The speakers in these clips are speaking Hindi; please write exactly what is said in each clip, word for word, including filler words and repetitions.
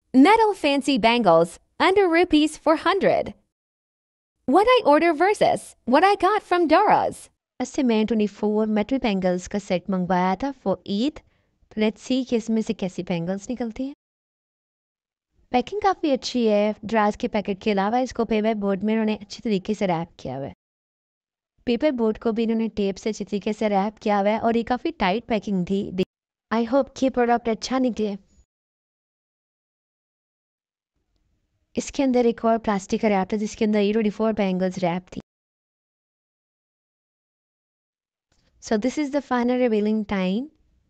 Metal fancy bangles, under rupees four hundred. What I order versus what I got from Dora's. से मैं ट्वेंटी फोर मेटल बैंगल्स का सेट मंगवाया था फॉर ईद। तो लेट्स सी कि इसमें से कैसी बैंगल्स निकलती हैं। पैकिंग काफ़ी अच्छी है। ड्रास के पैकेट के अलावा इसको पेपर बोर्ड में इन्होंने अच्छी तरीके से रैप किया हुआ है। पेपर बोर्ड को भी इन्होंने टेप से अच्छी तरीके से रैप किया हुआ है और ये काफ़ी टाइट पैकिंग थी। आई होप कि प्रोडक्ट अच्छा निकले। इसके अंदर एक और प्लास्टिक का रैप था जिसके अंदर ये ट्वेंटी फोर बैंगल्स रैप थी। So this is the final revealing time.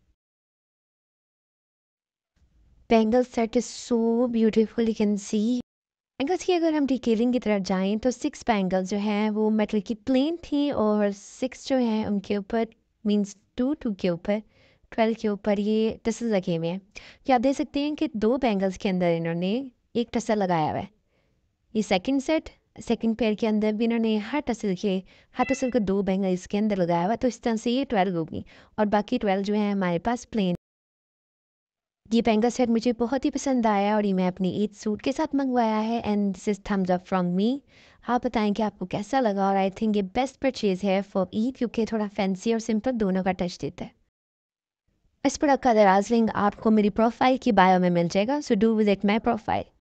Bangle set is so beautiful, you can see. Bangles की अगर हम डिटेलिंग की तरफ जाएं तो सिक्स बैंगल्स जो हैं वो मेटल की प्लेन थी और सिक्स जो हैं उनके ऊपर मींस टू टू के ऊपर ट्वेल्व के ऊपर ये टसल लगे हुए हैं। क्या आप देख सकते हैं कि दो बैंगल्स के अंदर इन्होंने एक टसल लगाया हुआ है। ये सेकंड सेट सेकंड पेयर के अंदर भी इन्होंने हर टसल के हर टसल का दो बैंगल इसके अंदर लगाया हुआ है। तो इस तरह से ये ट्वेल्व होगी और बाकी ट्वेल्व जो है हमारे पास प्लेन। ये बैंगल सेट मुझे बहुत ही पसंद आया और ये मैं अपनी ईद सूट के साथ मंगवाया है and this is thumbs up from me. आप बताएं कि आपको कैसा लगा और आई थिंक ये बेस्ट परचेज़ है फॉर ईद क्योंकि थोड़ा फैंसी और सिंपल दोनों का टच देता है। इस प्रोडक्ट का दराज लिंक आपको मेरी प्रोफाइल की बायो में मिल जाएगा, so do visit my profile.